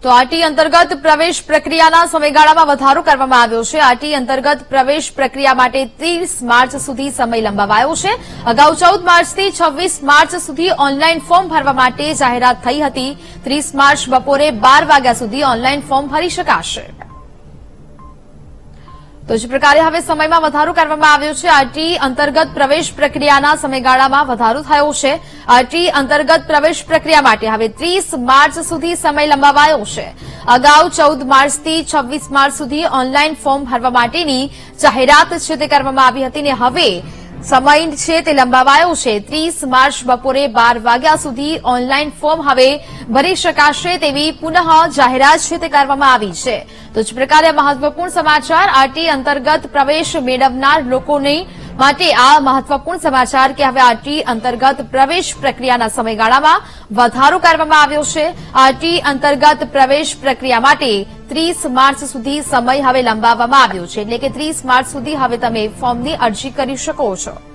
તો આરટી અંતર્ગત પ્રવેશ પ્રક્રિયાના સમયગાળામાં વધારો કરવામાં આવ્યો છે। આરટી અંતર્ગત પ્રવેશ પ્રક્રિયા માટે 30 માર્ચ સુધી સમય લંબાવાયો છે। અગાઉ 14 માર્ચથી 26 માર્ચ સુધી ઓનલાઈન ફોર્મ ભરવા માટે જાહેરાત થઈ હતી। 30 માર્ચ બપોરે 12 વાગ્યા સુધી ઓનલાઈન ફોર્મ ભરી શકાશે। તો જ પ્રકારે હવે સમયમાં વધારો કરવામાં આવ્યો છે। આરટી અંતર્ગત પ્રવેશ પ્રક્રિયાના સમયગાળામાં વધારો થયો છે। આરટી અંતર્ગત પ્રવેશ પ્રક્રિયા માટે હવે 30 માર્ચ સુધી સમય લંબાવાયો છે। અગાઉ 14 માર્ચથી 26 માર્ચ સુધી ઓનલાઈન ફોર્મ ભરવા માટેની જાહેરાત છે તે કરવામાં આવી હતી ને હવે સમય છે તે લંબાવાયો છે। 30 માર્ચ બપોરે 12 વાગ્યા સુધી ઓનલાઈન ફોર્મ હવે ભરી શકાશે તેવી પુનઃ જાહેરાત છે તે કરવામાં આવી છે। તો જ પ્રકારે મહત્વપૂર્ણ સમાચાર આરટી અંતર્ગત પ્રવેશ મેળવનાર લોકોને માટે આ મહત્વપૂર્ણ સમાચાર કે હવે આરટી અંતર્ગત પ્રવેશ પ્રક્રિયાના સમયગાળામાં વધારો કરવામાં આવ્યો છે। આરટી અંતર્ગત પ્રવેશ પ્રક્રિયા માટે 30 માર્ચ સુધી સમય હવે લંબાવવામાં આવ્યો છે એટલે કે 30 માર્ચ સુધી હવે તમે ફોર્મની અરજી કરી શકો છો।